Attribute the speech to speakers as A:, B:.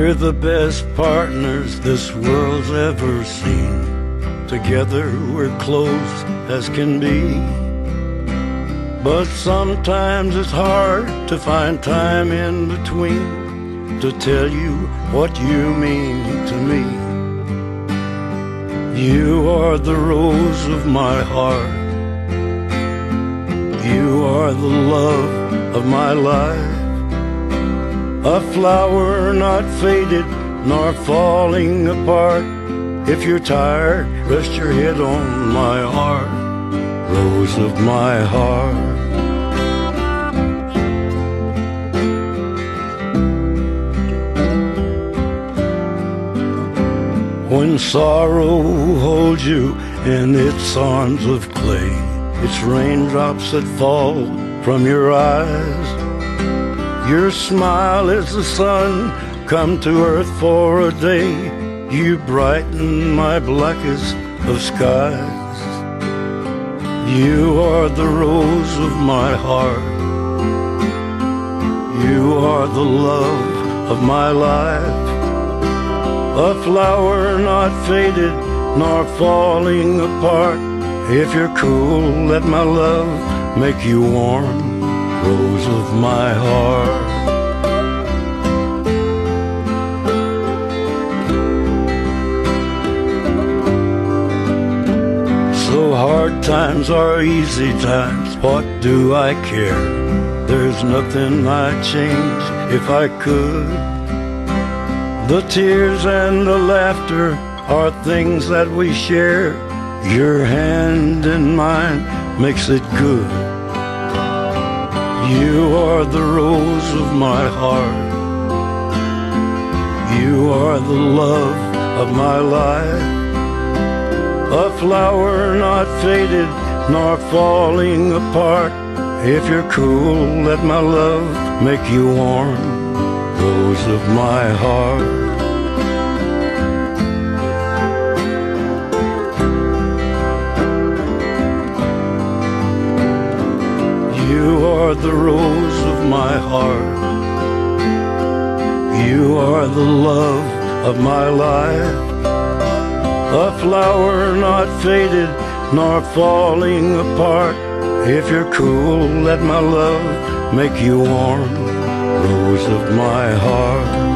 A: We're the best partners this world's ever seen. Together we're close as can be. But sometimes it's hard to find time in between to tell you what you mean to me. You are the rose of my heart. You are the love of my life. A flower not faded nor falling apart. If you're tired, rest your head on my heart, rose of my heart. When sorrow holds you in its arms of clay, it's raindrops that fall from your eyes. Your smile is the sun come to earth for a day. You brighten my blackest of skies. You are the rose of my heart. You are the love of my life. A flower not faded nor falling apart. If you're cool, let my love make you warm, rose of my heart. So hard times are easy times, what do I care? There's nothing I'd change if I could. The tears and the laughter are things that we share. Your hand in mine makes it good. You are the rose of my heart. You are the love of my life. A flower not faded nor falling apart. If you're cool, let my love make you warm, rose of my heart. You are the rose of my heart. You are the love of my life. A flower not faded nor falling apart. If you're cool, let my love make you warm, rose of my heart.